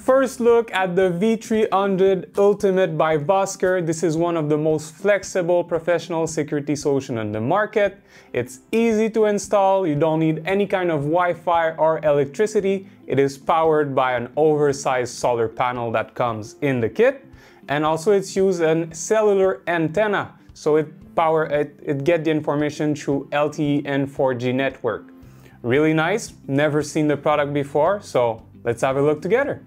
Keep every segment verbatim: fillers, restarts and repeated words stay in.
first look at the V three hundred Ultimate by Vosker. This is one of the most flexible professional security solutions on the market. It's easy to install, you don't need any kind of Wi-Fi or electricity. It is powered by an oversized solar panel that comes in the kit. And also it's used a cellular antenna, so it power it, it get the information through L T E and four G network. Really nice, never seen the product before, so let's have a look together.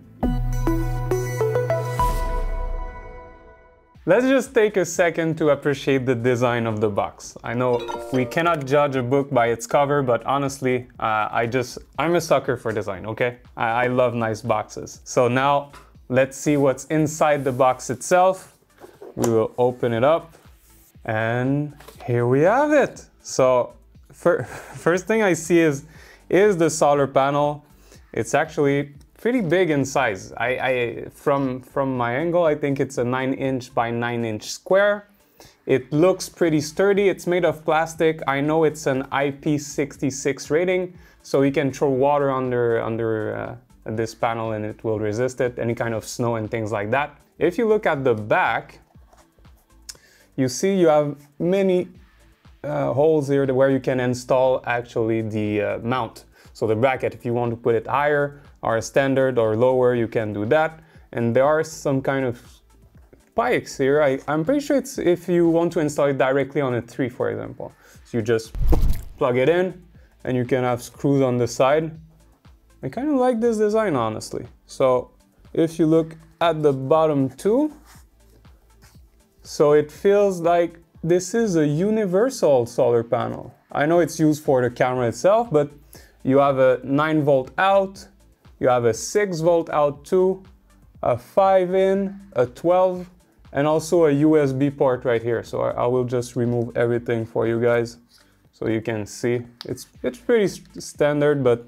Let's just take a second to appreciate the design of the box. I know we cannot judge a book by its cover, but honestly, uh, I just, I'm a sucker for design, okay? I, I love nice boxes. So now, let's see what's inside the box itself. We will open it up, and here we have it. So, for, first thing I see is, is the solar panel. It's actually pretty big in size. I, I from from my angle, I think it's a nine inch by nine inch square. It looks pretty sturdy. It's made of plastic. I know it's an I P sixty-six rating, so you can throw water under under uh, this panel and it will resist it, any kind of snow and things like that. If you look at the back, you see you have many uh, holes here where you can install actually the uh, mount. So the bracket, if you want to put it higher or standard or lower, you can do that. And there are some kind of spikes here. I, I'm pretty sure it's if you want to install it directly on a tree, for example. So you just plug it in and you can have screws on the side. I kind of like this design, honestly. So if you look at the bottom too, so it feels like this is a universal solar panel. I know it's used for the camera itself, but you have a nine volt out, you have a six volt out too, a five in, a twelve, and also a U S B port right here. So I, I will just remove everything for you guys so you can see. It's, it's pretty st standard, but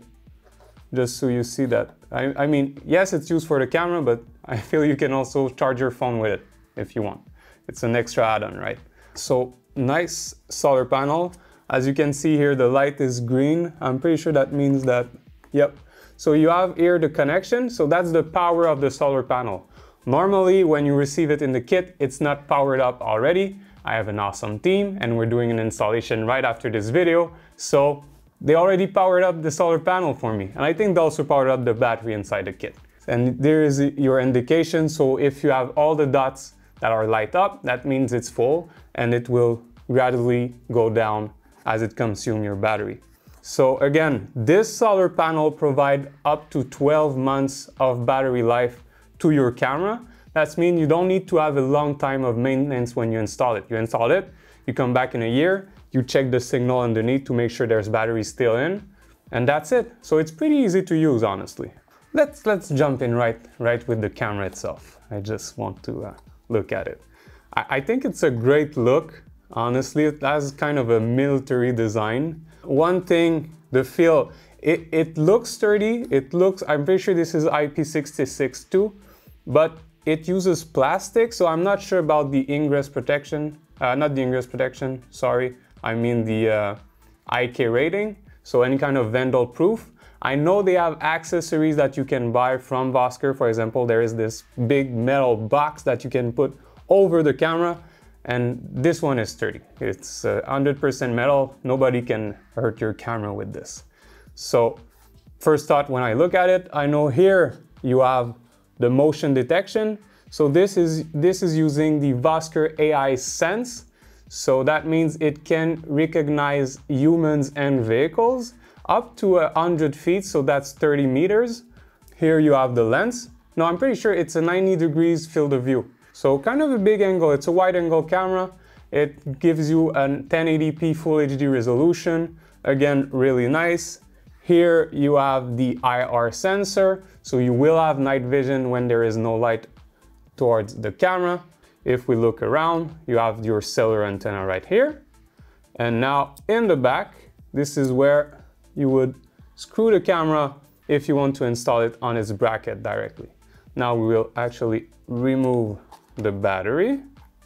just so you see that. I, I mean, yes, it's used for the camera, but I feel you can also charge your phone with it if you want. It's an extra add-on, right? So nice solar panel. As you can see here, the light is green. I'm pretty sure that means that, yep. So you have here the connection. So that's the power of the solar panel. Normally, when you receive it in the kit, it's not powered up already. I have an awesome team and we're doing an installation right after this video. So they already powered up the solar panel for me. And I think they also powered up the battery inside the kit. And there is your indication. So if you have all the dots that are light up, that means it's full and it will gradually go down as it consumes your battery. So again, this solar panel provides up to twelve months of battery life to your camera. That means you don't need to have a long time of maintenance when you install it. You install it, you come back in a year, you check the signal underneath to make sure there's battery still in, and that's it. So it's pretty easy to use, honestly. Let's, let's jump in right, right with the camera itself. I just want to uh, look at it. I, I think it's a great look. Honestly, it has kind of a military design. One thing, the feel, it, it looks sturdy. It looks, I'm pretty sure this is I P sixty-six too, but it uses plastic, so I'm not sure about the ingress protection. Uh, not the ingress protection, sorry. I mean the uh, I K rating, so any kind of vandal proof. I know they have accessories that you can buy from Vosker. For example, there is this big metal box that you can put over the camera. And this one is sturdy. It's uh, one hundred percent metal. Nobody can hurt your camera with this. So first thought when I look at it, I know here you have the motion detection. So this is, this is using the Vosker A I Sense. So that means it can recognize humans and vehicles up to one hundred feet. So that's thirty meters. Here you have the lens. Now I'm pretty sure it's a ninety degrees field of view. So kind of a big angle, it's a wide angle camera. It gives you a ten eighty p Full H D resolution. Again, really nice. Here you have the I R sensor, so you will have night vision when there is no light towards the camera. If we look around, you have your cellular antenna right here. And now in the back, this is where you would screw the camera if you want to install it on its bracket directly. Now we will actually remove the battery.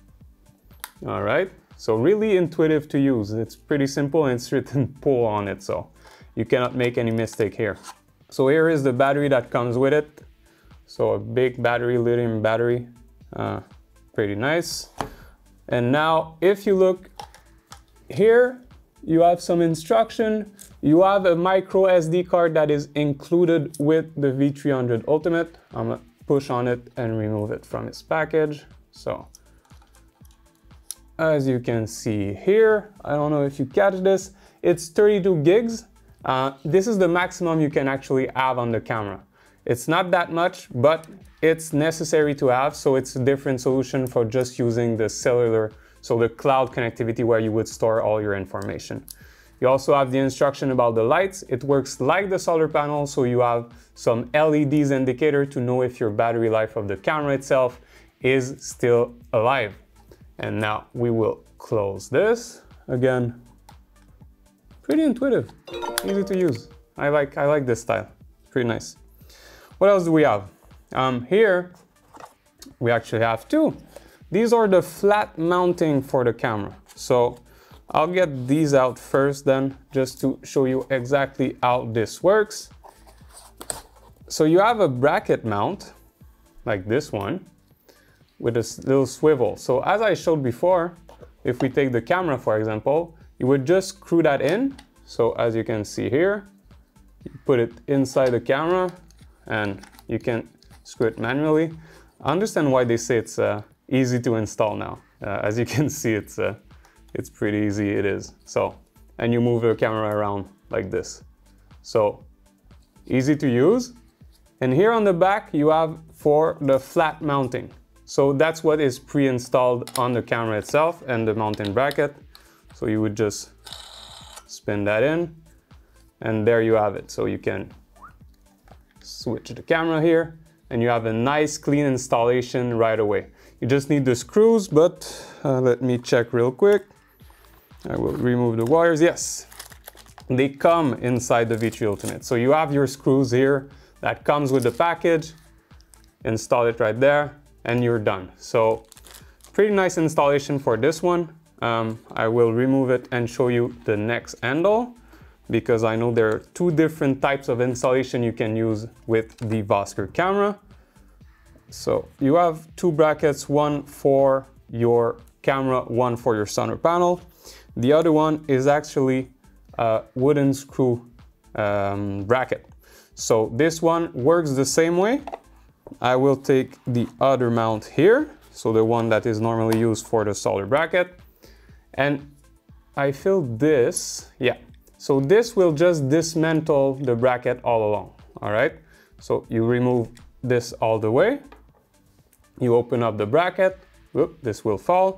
All right, so really intuitive to use. It's pretty simple and it's written pull on it, so you cannot make any mistake here. So here is the battery that comes with it. So a big battery, lithium battery, uh, pretty nice. And now if you look here, you have some instruction. You have a micro S D card that is included with the V three hundred Ultimate. I'm gonna push on it and remove it from its package. So as you can see here, I don't know if you catch this, it's thirty-two gigs. Uh, this is the maximum you can actually have on the camera. It's not that much, but it's necessary to have, so it's a different solution for just using the cellular, so the cloud connectivity where you would store all your information. You also have the instruction about the lights. It works like the solar panel, so you have some L E Ds indicator to know if your battery life of the camera itself is still alive. And now we will close this. Again, pretty intuitive, easy to use. I like, I like this style, pretty nice. What else do we have? Um, here, we actually have two. These are the flat mounting for the camera. So I'll get these out first then, just to show you exactly how this works. So you have a bracket mount, like this one, with this little swivel. So as I showed before, if we take the camera, for example, you would just screw that in. So as you can see here, you put it inside the camera and you can screw it manually. I understand why they say it's uh, easy to install now. Uh, as you can see, it's uh, it's pretty easy, it is. So, and you move the camera around like this. So, easy to use. And here on the back, you have for the flat mounting. So that's what is pre-installed on the camera itself and the mounting bracket. So you would just spin that in and there you have it. So you can switch the camera here and you have a nice clean installation right away. You just need the screws, but uh, let me check real quick. I will remove the wires. Yes, they come inside the V three Ultimate. So you have your screws here that comes with the package. Install it right there and you're done. So pretty nice installation for this one. Um, I will remove it and show you the next handle because I know there are two different types of installation you can use with the Vosker camera. So you have two brackets, one for your camera, one for your solar panel. The other one is actually a wooden screw um, bracket. So this one works the same way. I will take the other mount here, so the one that is normally used for the solar bracket. And I feel this, yeah. So this will just dismantle the bracket all along, all right? So you remove this all the way. You open up the bracket, whoop, this will fall.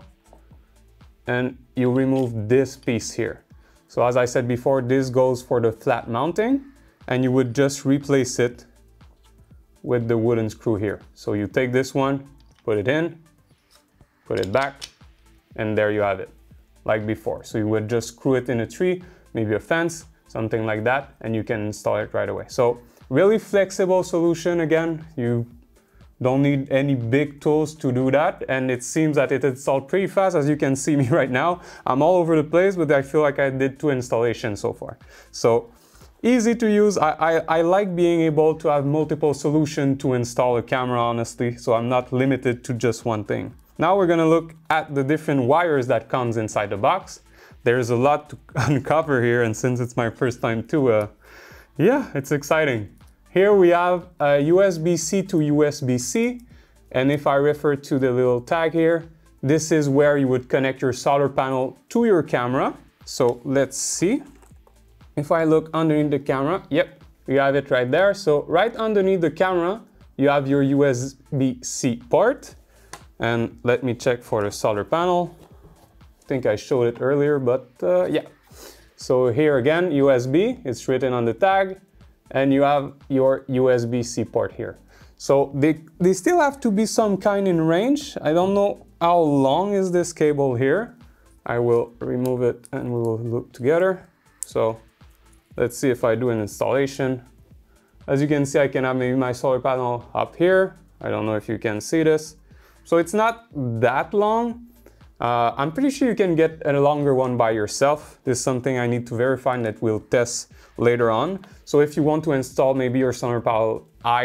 And you remove this piece here. So as I said before, this goes for the flat mounting and you would just replace it with the wooden screw here. So you take this one, put it in, put it back, and there you have it, like before. So you would just screw it in a tree, maybe a fence, something like that, and you can install it right away. So really flexible solution. Again, you don't need any big tools to do that, and it seems that it installed pretty fast. As you can see me right now, I'm all over the place, but I feel like I did two installations so far. So easy to use. I, I, I like being able to have multiple solutions to install a camera, honestly, so I'm not limited to just one thing. Now we're gonna look at the different wires that comes inside the box. There's a lot to uncover here, and since it's my first time too, uh, yeah, it's exciting. Here we have a U S B C to U S B C, and if I refer to the little tag here, this is where you would connect your solar panel to your camera. So let's see. If I look underneath the camera, yep, you have it right there. So right underneath the camera, you have your U S B C port. And let me check for the solar panel. I think I showed it earlier, but uh, yeah. So here again, U S B, it's written on the tag. And you have your U S B C port here. So they, they still have to be some kind in range. I don't know how long is this cable here. I will remove it and we will look together. So let's see if I do an installation. As you can see, I can have maybe my solar panel up here. I don't know if you can see this. So it's not that long. Uh, I'm pretty sure you can get a longer one by yourself. This is something I need to verify and that we'll test later on. So if you want to install maybe your solar panel higher,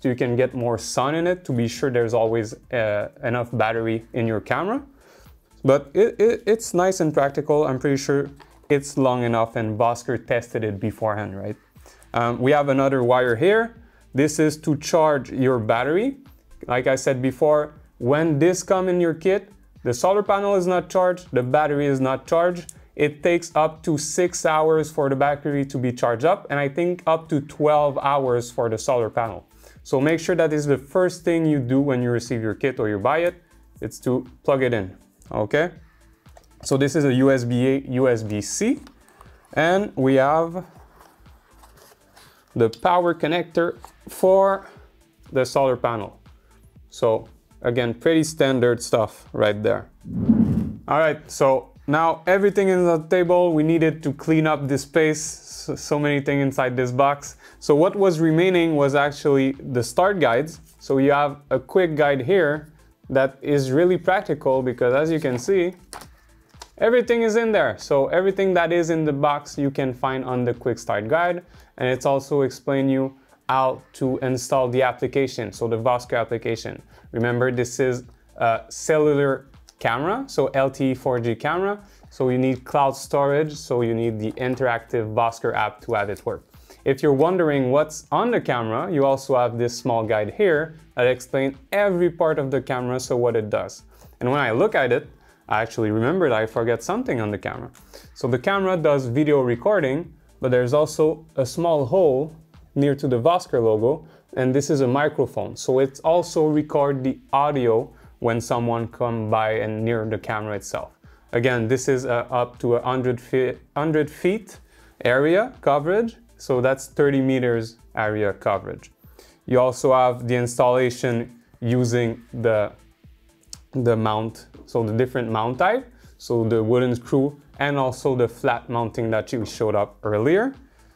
so you can get more sun in it to be sure there's always uh, enough battery in your camera. But it, it, it's nice and practical. I'm pretty sure it's long enough, and Vosker tested it beforehand, right? Um, we have another wire here. This is to charge your battery. Like I said before, when this comes in your kit, the solar panel is not charged, the battery is not charged. It takes up to six hours for the battery to be charged up, and I think up to twelve hours for the solar panel. So make sure that is the first thing you do when you receive your kit or you buy it. It's to plug it in, okay? So this is a U S B A, U S B C, and we have the power connector for the solar panel. So again, pretty standard stuff right there. All right, so now everything is on the table. We needed to clean up this space. So, so many things inside this box. So what was remaining was actually the start guides. So you have a quick guide here that is really practical because, as you can see, everything is in there. So everything that is in the box you can find on the quick start guide, and it's also explain you how to install the application, so the Vosker application. Remember, this is a cellular camera, so L T E four G camera, so you need cloud storage, so you need the interactive Vosker app to have it work. If you're wondering what's on the camera, you also have this small guide here that explains every part of the camera, so what it does. And when I look at it, I actually remembered I forgot something on the camera. So the camera does video recording, but there's also a small hole near to the Vosker logo, and this is a microphone. So it's also record the audio when someone come by and near the camera itself. Again, this is uh, up to a hundred feet, hundred feet area coverage. So that's thirty meters area coverage. You also have the installation using the, the mount, so the different mount type, so the wooden screw and also the flat mounting that you showed up earlier.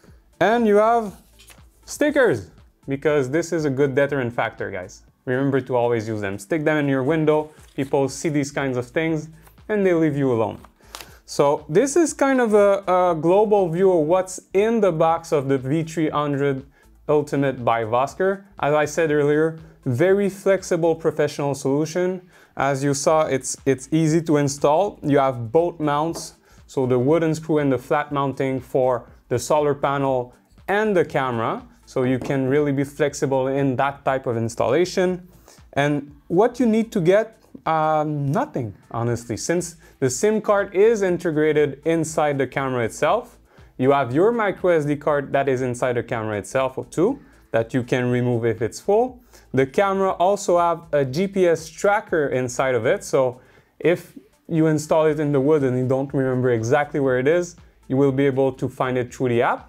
And you have stickers, because this is a good deterrent factor, guys. Remember to always use them. Stick them in your window. People see these kinds of things and they leave you alone. So this is kind of a, a global view of what's in the box of the V three hundred Ultimate by Vosker. As I said earlier, very flexible professional solution. As you saw, it's, it's easy to install. You have both mounts, so the wooden screw and the flat mounting for the solar panel and the camera. So you can really be flexible in that type of installation. And what you need to get, um, nothing, honestly. Since the SIM card is integrated inside the camera itself, you have your micro S D card that is inside the camera itself too, that you can remove if it's full. The camera also have a G P S tracker inside of it. So if you install it in the wood and you don't remember exactly where it is, you will be able to find it through the app.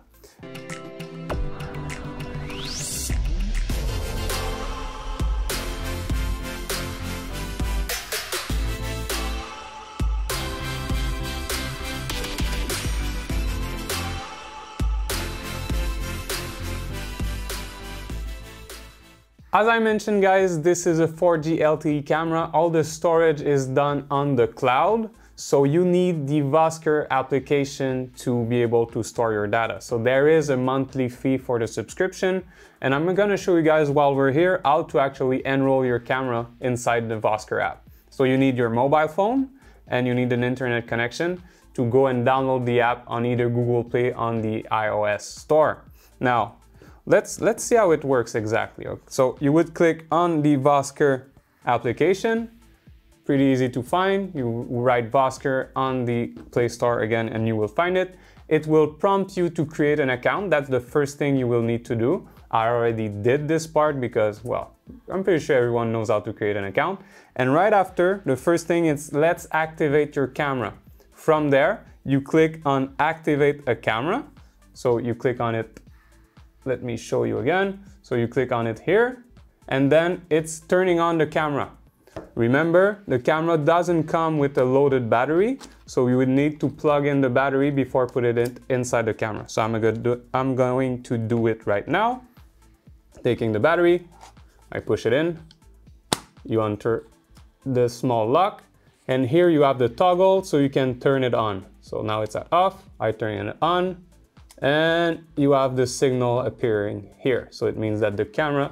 As I mentioned, guys, this is a four G L T E camera. All the storage is done on the cloud, so you need the Vosker application to be able to store your data. So there is a monthly fee for the subscription, and I'm gonna show you guys while we're here how to actually enroll your camera inside the Vosker app. So you need your mobile phone and you need an internet connection to go and download the app on either Google Play on the iOS store. Now, Let's, let's see how it works exactly. So you would click on the Vosker application, pretty easy to find. You write Vosker on the Play Store again and you will find it. It will prompt you to create an account. That's the first thing you will need to do. I already did this part because, well, I'm pretty sure everyone knows how to create an account. And right after, the first thing is let's activate your camera. From there, you click on activate a camera. So you click on it. Let me show you again. So you click on it here, and then it's turning on the camera. Remember, the camera doesn't come with a loaded battery, so you would need to plug in the battery before putting it inside the camera. So I'm going to do, I'm going to do it right now. Taking the battery, I push it in, you enter the small lock, and here you have the toggle so you can turn it on. So now it's at off, I turn it on, and you have the signal appearing here. So it means that the camera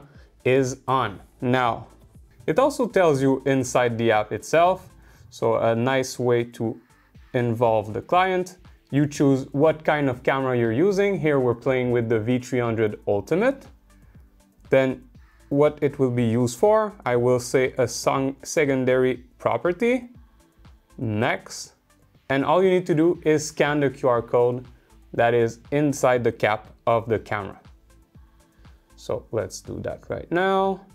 is on. Now, it also tells you inside the app itself, so a nice way to involve the client. You choose what kind of camera you're using. Here we're playing with the V three hundred Ultimate. Then what it will be used for, I will say a secondary property. Next. And all you need to do is scan the Q R code that is inside the cap of the camera. So let's do that right now.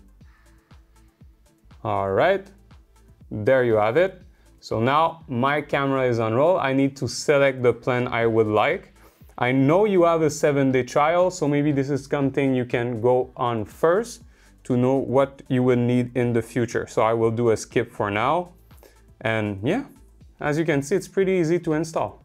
All right, there you have it. So now my camera is on roll. I need to select the plan I would like. I know you have a seven day trial, so maybe this is something you can go on first to know what you will need in the future. So I will do a skip for now. And yeah, as you can see, it's pretty easy to install.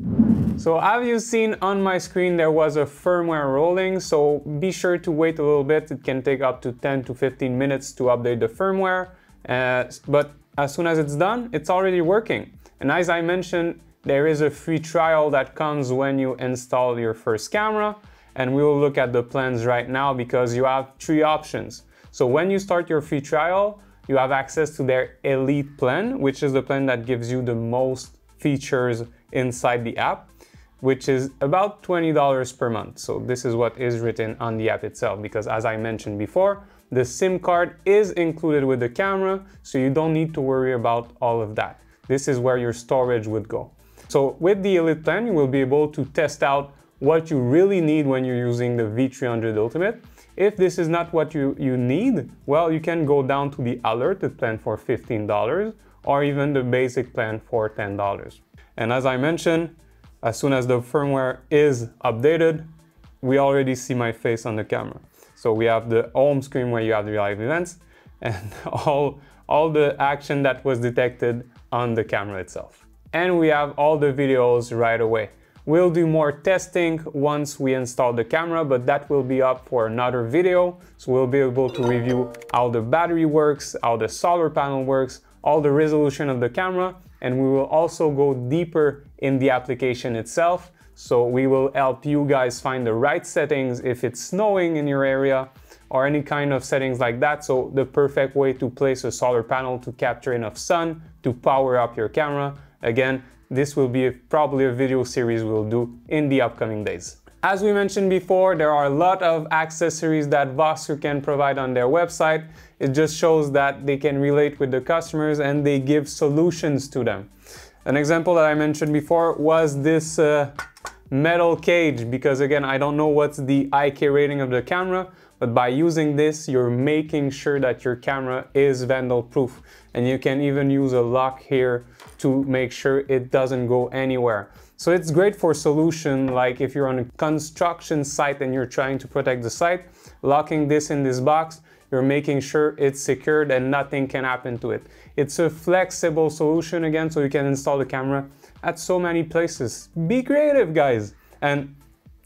So as you've seen on my screen, there was a firmware rolling, so be sure to wait a little bit. It can take up to ten to fifteen minutes to update the firmware, uh, but as soon as it's done, it's already working. And as I mentioned, there is a free trial that comes when you install your first camera, and we will look at the plans right now because you have three options. So when you start your free trial, you have access to their Elite plan, which is the plan that gives you the most features inside the app, which is about twenty dollars per month. So this is what is written on the app itself, because as I mentioned before, the SIM card is included with the camera, so you don't need to worry about all of that. This is where your storage would go. So with the Elite plan, you will be able to test out what you really need when you're using the V three hundred Ultimate. If this is not what you, you need, well, you can go down to the alerted plan for fifteen dollars or even the basic plan for ten dollars. And as I mentioned, as soon as the firmware is updated, we already see my face on the camera. So we have the home screen where you have the live events and all, all the action that was detected on the camera itself. And we have all the videos right away. We'll do more testing once we install the camera, but that will be up for another video. So we'll be able to review how the battery works, how the solar panel works, all the resolution of the camera, and we will also go deeper in the application itself. So we will help you guys find the right settings if it's snowing in your area or any kind of settings like that. So the perfect way to place a solar panel to capture enough sun to power up your camera. Again, this will be a, probably a video series we'll do in the upcoming days. As we mentioned before, there are a lot of accessories that Vosker can provide on their website. It just shows that they can relate with the customers and they give solutions to them. An example that I mentioned before was this uh, metal cage, because again, I don't know what's the I K rating of the camera, but by using this, you're making sure that your camera is vandal proof. And you can even use a lock here to make sure it doesn't go anywhere. So it's great for solution, like if you're on a construction site and you're trying to protect the site, locking this in this box, you're making sure it's secured and nothing can happen to it. It's a flexible solution again, so you can install the camera at so many places. Be creative, guys. And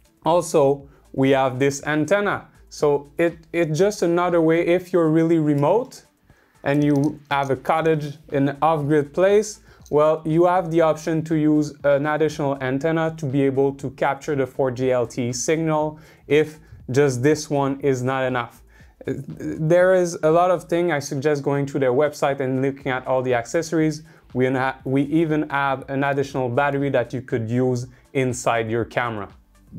also we have this antenna. So it, it's just another way if you're really remote and you have a cottage in an off-grid place, well, you have the option to use an additional antenna to be able to capture the four G L T E signal if just this one is not enough. There is a lot of things. I suggest going to their website and looking at all the accessories. We, we even have an additional battery that you could use inside your camera.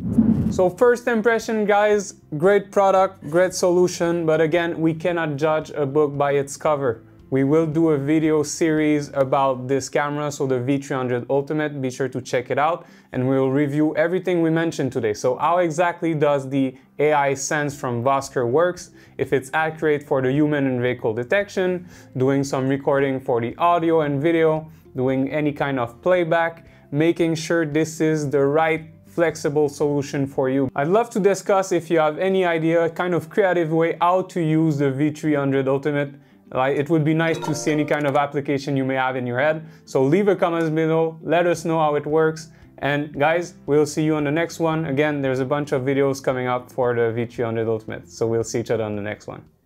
So first impression, guys, great product, great solution, but again, we cannot judge a book by its cover. We will do a video series about this camera, so the V three hundred Ultimate. Be sure to check it out, and we will review everything we mentioned today. So how exactly does the A I sense from Vosker works, if it's accurate for the human and vehicle detection, doing some recording for the audio and video, doing any kind of playback, making sure this is the right flexible solution for you. I'd love to discuss if you have any idea, kind of creative way how to use the V three hundred Ultimate. Like, it would be nice to see any kind of application you may have in your head. So leave a comment below, let us know how it works. And guys, we'll see you on the next one. Again, there's a bunch of videos coming up for the V three hundred Ultimate. So we'll see each other on the next one.